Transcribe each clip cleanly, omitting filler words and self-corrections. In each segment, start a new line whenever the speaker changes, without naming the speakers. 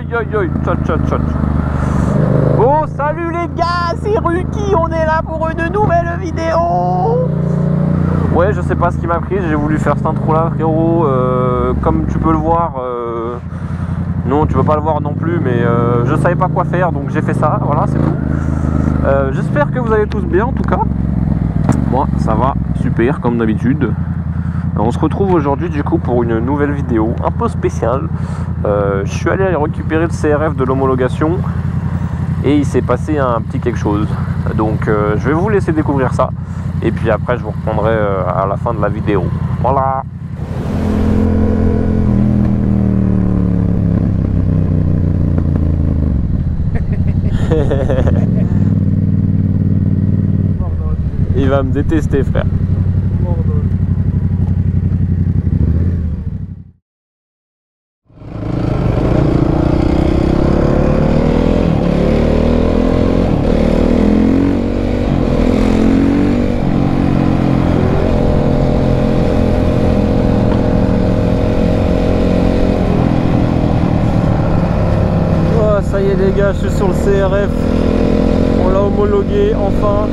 aïe aïe aïe. Tchat. Bon, salut les gars, c'est Ruki, on est là pour une nouvelle vidéo. Ouais, je sais pas ce qui m'a pris, j'ai voulu faire cette intro là, frérot. Comme tu peux le voir, non, tu peux pas le voir non plus, mais je savais pas quoi faire, donc j'ai fait ça, voilà, c'est tout. J'espère que vous allez tous bien en tout cas. Moi, ça va, super, comme d'habitude. On se retrouve aujourd'hui du coup pour une nouvelle vidéo un peu spéciale. Je suis allé récupérer le CRF de l'homologation et il s'est passé un petit quelque chose. Donc je vais vous laisser découvrir ça et puis après je vous reprendrai à la fin de la vidéo. Voilà. Il va me détester, frère. Ça y est les gars, je suis sur le CRF. On l'a homologué enfin.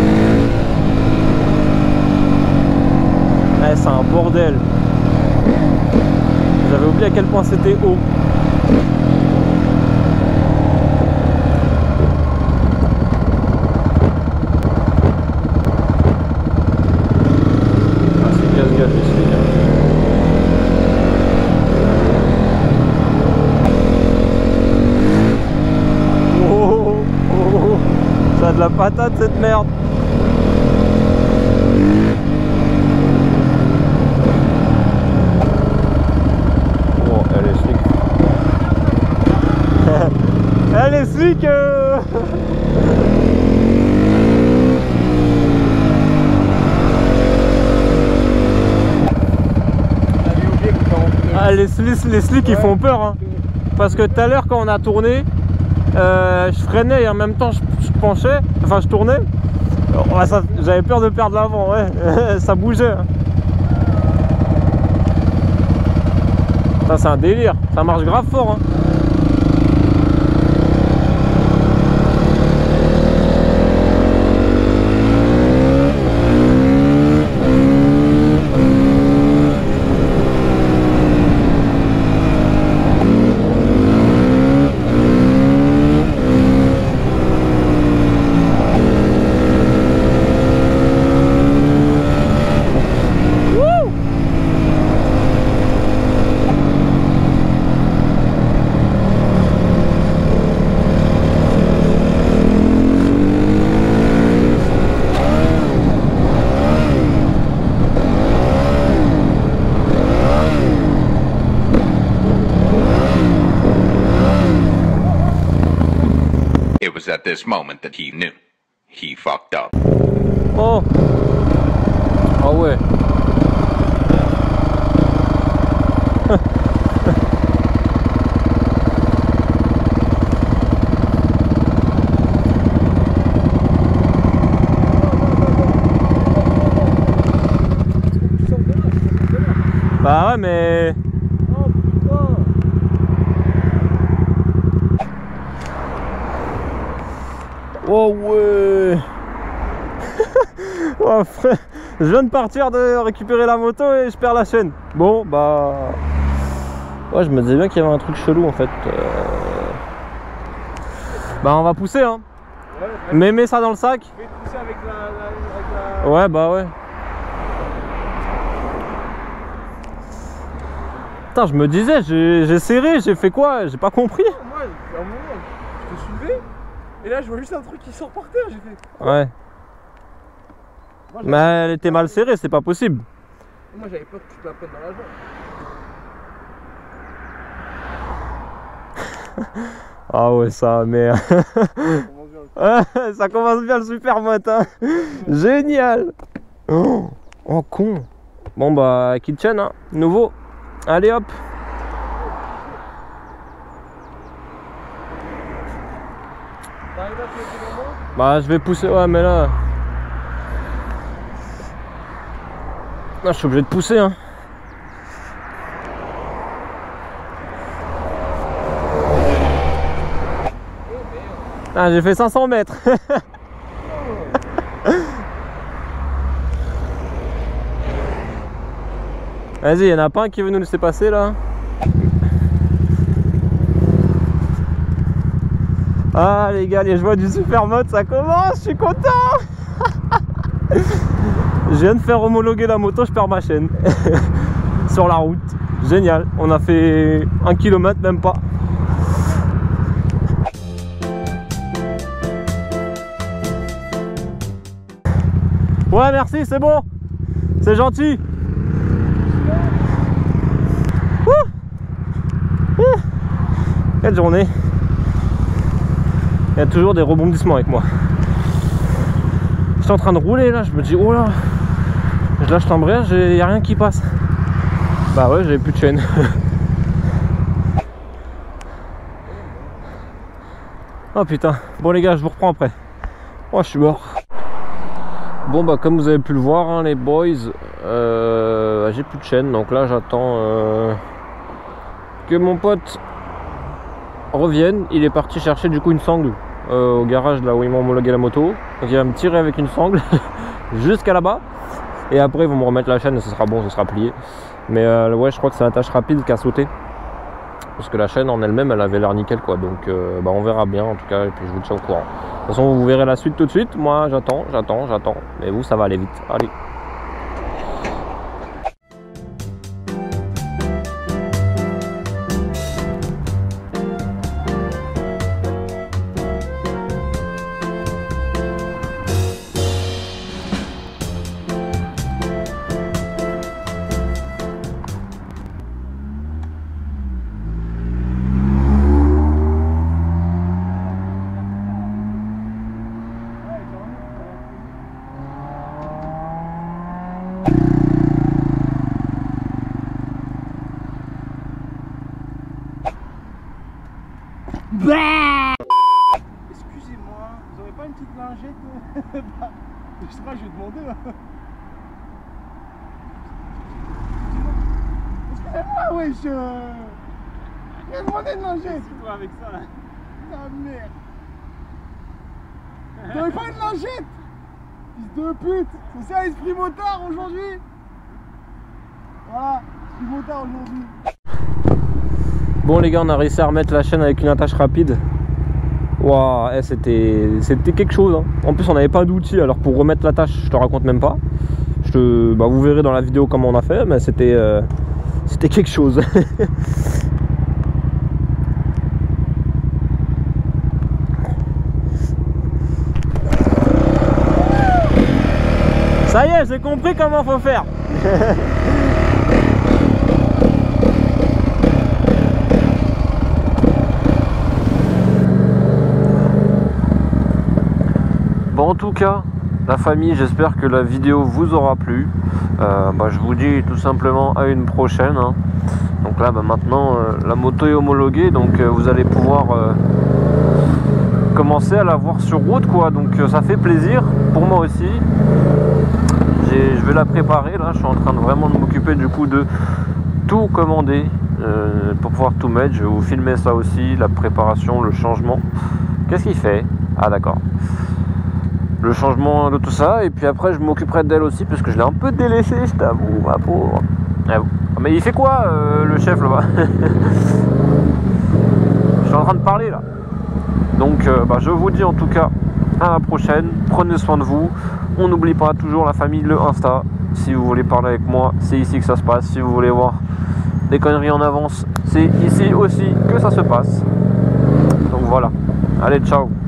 Ouais, c'est un bordel. J'avais oublié à quel point c'était haut. Ah, c'est casse-gâche ici, les gars. Ça a de la patate cette merde. Oh, elle est slick. Elle est slick. Ah, les slicks ils font peur hein. Parce que tout à l'heure quand on a tourné, je freinais et en même temps je penchais, enfin je tournais. Ouais, j'avais peur de perdre l'avant, ouais. Ça bougeait. Ça c'est un délire, ça marche grave fort hein.
It was at this moment that he knew he fucked up.
Oh. Ah ouais. Bah ouais mais... Oh ouais. Oh frère, je viens de partir de récupérer la moto et je perds la chaîne. Bon bah... Ouais, je me disais bien qu'il y avait un truc chelou en fait. Bah on va pousser hein. Ouais, mais mets ça dans le sac. Je vais pousser avec la... Ouais bah ouais. Putain, je me disais, j'ai serré, j'ai fait quoi? J'ai pas compris.
Moi, à un moment, je te soulevais, et là je vois juste un truc qui sort par terre, j'ai fait...
Ouais. Moi, mais elle était mal serrée, c'est pas possible.
Moi j'avais peur que tu te la prennes dans la jambe.
Ah ouais, ça, mais... Ça commence bien le super matin. Génial. Oh, con. Bon bah, kitchen, hein, nouveau. Allez hop. Bah je vais pousser, ouais mais là... Là je suis obligé de pousser hein. Ah, j'ai fait 500 mètres. Vas-y, y'en a pas un qui veut nous laisser passer là. Ah les gars, les joies du super mode, ça commence, je suis content. Je viens de faire homologuer la moto, je perds ma chaîne. Sur la route, génial. On a fait 1 km, même pas. Ouais, merci, c'est bon. C'est gentil. Quelle journée. Il y a toujours des rebondissements avec moi. Je suis en train de rouler là, je me dis oh là, je lâche l'embrayage et il n'y a rien qui passe. Bah ouais, j'avais plus de chaîne. Oh putain. Bon les gars, je vous reprends après. Oh, je suis mort. Bon bah comme vous avez pu le voir hein, les boys, j'ai plus de chaîne, donc là j'attends que mon pote revienne. Il est parti chercher du coup une sangle au garage là où ils m'ont homologué la moto, donc il va me tirer avec une sangle jusqu'à là-bas et après ils vont me remettre la chaîne et ce sera bon, ce sera plié. Mais ouais, je crois que c'est l'attache rapide qui a sauté parce que la chaîne en elle-même elle avait l'air nickel quoi, donc bah, on verra bien en tout cas et puis je vous tiens au courant. De toute façon vous verrez la suite tout de suite. Moi j'attends, mais vous ça va aller vite. Allez.
Excusez-moi, vous aurez pas une petite lingette? Bah, je sais pas, je vais demander là. Excusez-moi, wesh. Je vais demander une lingette.
C'est quoi avec ça là?
Ta merde. Vous aurez pas une lingette? Fils de pute. C'est ça l'esprit motard aujourd'hui? Voilà, esprit motard aujourd'hui.
Bon les gars, on a réussi à remettre la chaîne avec une attache rapide. Waouh, c'était quelque chose hein. En plus on n'avait pas d'outils, alors pour remettre l'attache je te raconte même pas. Bah, vous verrez dans la vidéo comment on a fait, mais c'était quelque chose. Ça y est, j'ai compris comment faut faire. Bon, en tout cas, la famille, j'espère que la vidéo vous aura plu. Bah, je vous dis tout simplement à une prochaine. Hein. Donc là, bah, maintenant, la moto est homologuée, donc vous allez pouvoir commencer à la voir sur route, quoi. Donc ça fait plaisir pour moi aussi. Je vais la préparer. Là, je suis en train de vraiment de m'occuper du coup de tout commander pour pouvoir tout mettre. Je vais vous filmer ça aussi, la préparation, le changement. Qu'est-ce qu'il fait? Ah d'accord. Le changement de tout ça, et puis après je m'occuperai d'elle aussi parce que je l'ai un peu délaissé, je t'avoue, ma pauvre. Mais il fait quoi le chef là-bas? Je suis en train de parler là. Donc bah, je vous dis en tout cas à la prochaine, prenez soin de vous. On n'oublie pas toujours la famille, le Insta. Si vous voulez parler avec moi, c'est ici que ça se passe. Si vous voulez voir des conneries en avance, c'est ici aussi que ça se passe. Donc voilà, allez, ciao.